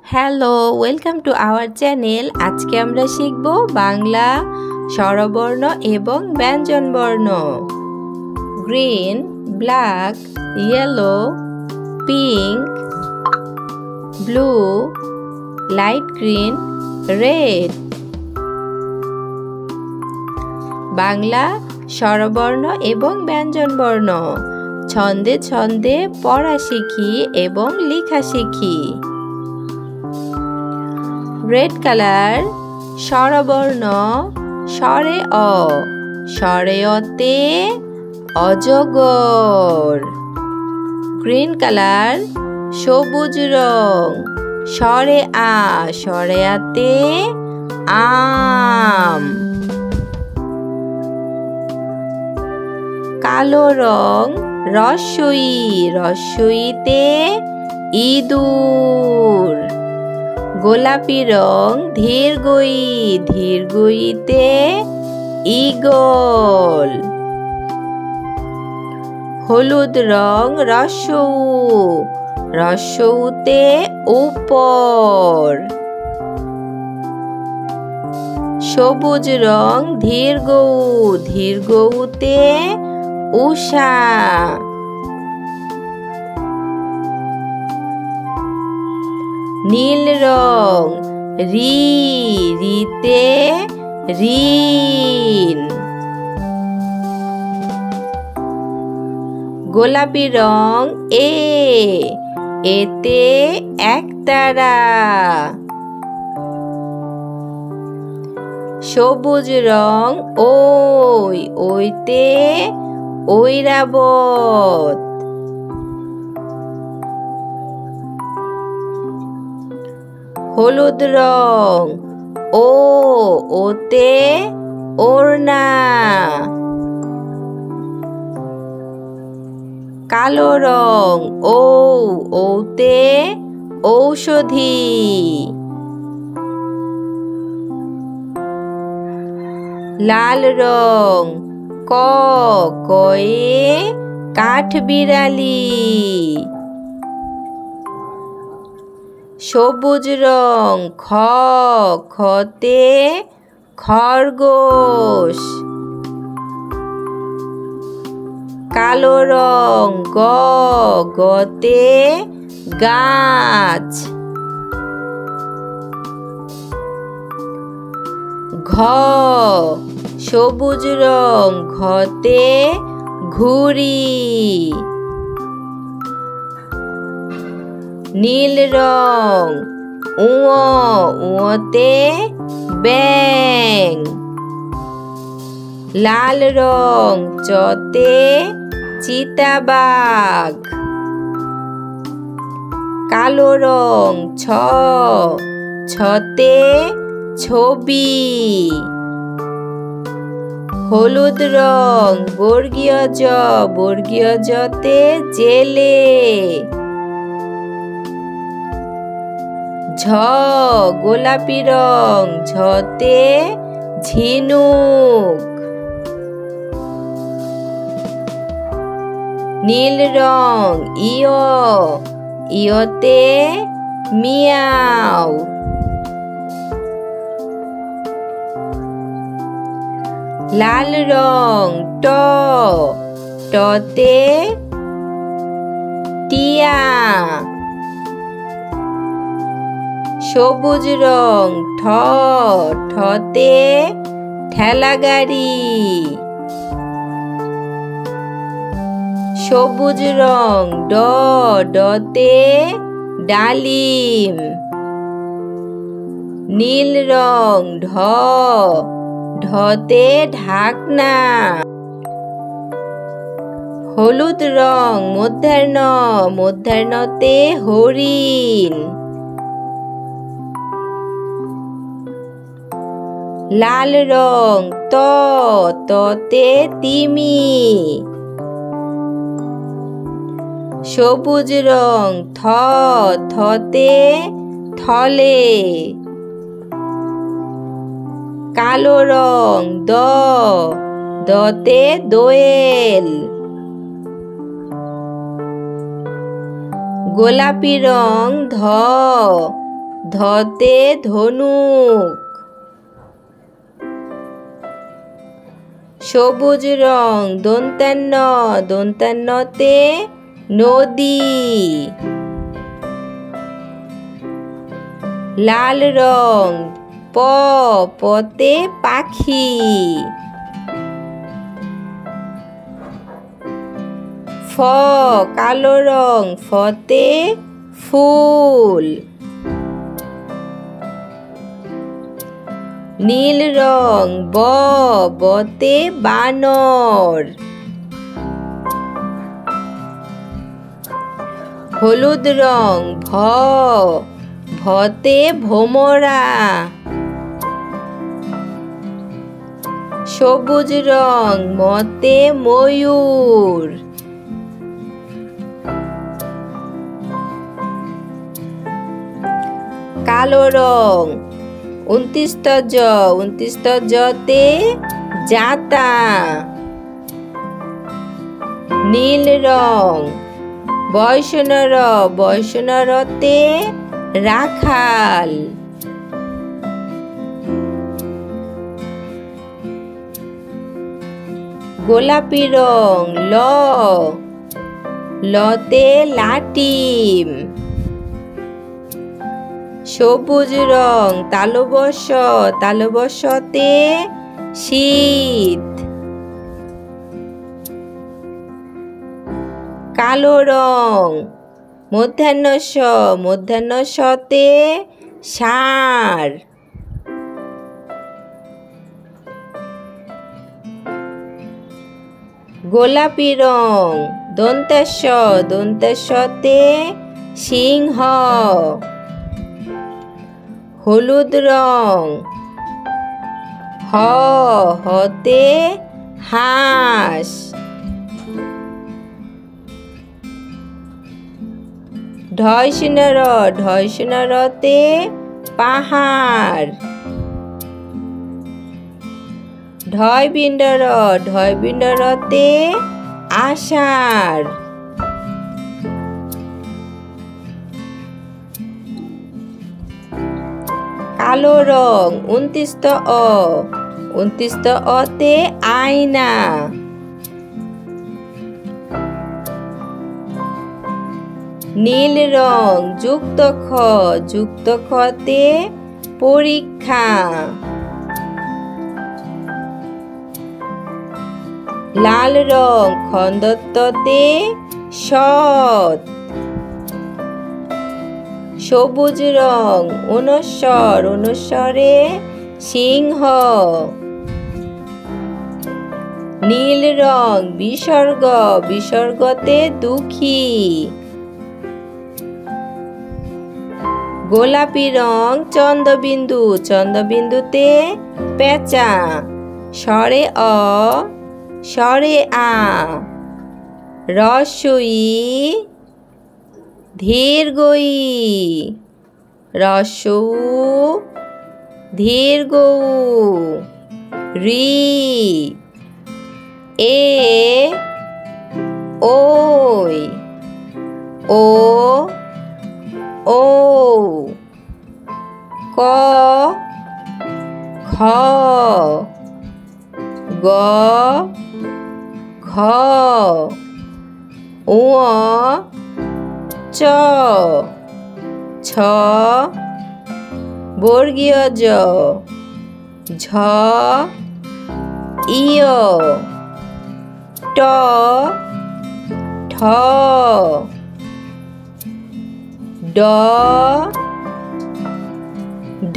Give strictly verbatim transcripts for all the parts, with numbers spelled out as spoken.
Hello, welcome to our channel. আজকে আমরা শিখব বাংলা স্বরবর্ণ এবং ব্যঞ্জনবর্ণ। Green, black, yellow, pink, blue, light green, red. Bangla স্বরবর্ণ এবং ব্যঞ্জনবর্ণ। ছন্দে ছন্দে পড়া শিখি এবং লেখা শিখি। রেড কালার স্বরবর্ণ স্বরে অ, স্বরে অতে অজগর। গ্রিন কালার সবুজ রং স্বরে আ, স্বরে আতে আম। কালো রং রস্বই, রস্বইতে ইঁদুর। গোলাপি রং ধীরগই, ধীরগইতে ঈগল। হলুদ রং রস্বউ, রস্বউতে উপর। সবুজ রং ধীরগৌ, ধীরগৌতে উষা। নীল রং রি, রিতে ঋণ। গোলাপি রং এ, এতে একতারা। সবুজ রং ওই, ওইতে ঐরাবত। হলুদ রং ও, ওতে ওড়না। কালো রং ও, ওতে ঔষধি। লাল রং ক, কয়ে কাঠবিড়ালি। সবুজ রং খ, খতে খরগোশ। কালো রং গ, গতে গাছ। ঘ, সবুজ রং ঘতে ঘুড়ি। নীল রং উঁ, উঁতে ব্যাঙ। লাল রং চতে চিতাবাঘ। কালো রং ছ, ছতে ছবি। হলুদ রং বর্গীয় জ, বর্গীয় জতে জেলে। ঝ, গোলাপি রং ঝতে ঝিনুক। নীল রং ইয়, ইয়তে মিয়াও। লাল রং ট, টতে টিয়া। সবুজ রং ঠ, ঠতে ঠেলাগাড়ি। সবুজ রং ড, ডতে ডালিম। নীল রং ঢ, ঢতে ঢাকনা। হলুদ রং মধ্যাহ্ন, মধ্যাহ্নতে হরিণ। লাল রং ত, ততে তিমি। সবুজ রং থ, থতে থলে। কালো রং দ, দতে দোয়েল। গোলাপি রং ধ, ধতে ধনুক। সবুজ রং দন্ত্যান্ন দন্ত্যান্নতে নদী। লাল রং প পতে পাখি। ফ কালো রং ফতে ফুল। নীল রং ব বতে বানর। হলুদ রং ভ ভতে ভোমরা। সবুজ রং মতে ময়ূর। কালো রং উনত্রিশ জ উনত্রিশ জতে জাতা। নীল রং বয়সনর বয়সনরতে রাখাল। গোলাপি রং ল লতে লাটিম। সবুজ রং তালবশ তালবশতে শীত। কালো রং মধ্যাহ্ন স মধ্যাহ্ন সতে ষাঁড়। গোলাপি রং দন্তেশ দন্তেশতে সিংহ। হলুদ রং হ হতে হাঁস। ঢয়সিনর ঢয়সিনরতে পাহাড়। ঢয় বিন্ডর ঢয় বিন্ডরতে আষাঢ়। কালো রং উনত্রিশ অ উনত্রিশ অতে আয়না। নীল রং যুক্ত খ যুক্ত খতে পরীক্ষা। লাল রং খন্দত্বতে সৎ। সবুজ রং অনুস্বর অনুস্বরে সিংহ। নীল রং বিসর্গ বিসর্গতে দুঃখী। গোলাপি রং চন্দ্রবিন্দু চন্দ্রবিন্দুতে পেঁচা। স্বরে অ স্বরে আ রস্বই দীর্ঘই রস্যৌ দীর্ঘৌ রি এ ওই ও ও ক খ গ ঘ ঙ চ ছ বর্গীয় জ ঝ ইয় ট ঠ ড ঢ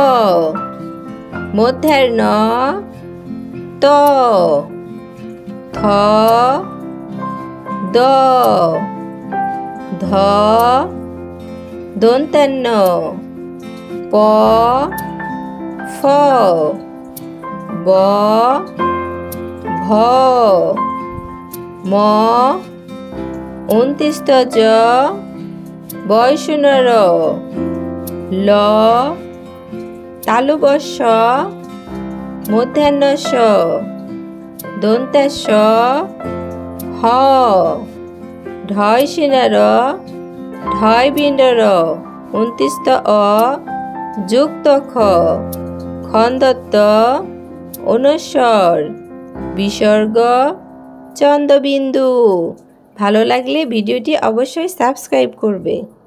মধ্যাহ্ন ত থ দ ধ দন্ত্যান্ন প ফ ব ভ ম উনত্রিশ জ বয়সনর ল তালুবশ মধ্যাহ্ন স দন্ত্যাস হ ঢয়সিনার ঢয় বিন্ডর উনত্রিশত অ যুক্ত খ খন্দত্ব অনুস্বর বিসর্গ চন্দ্রবিন্দু। ভালো লাগলে ভিডিওটি অবশ্যই সাবস্ক্রাইব করবে।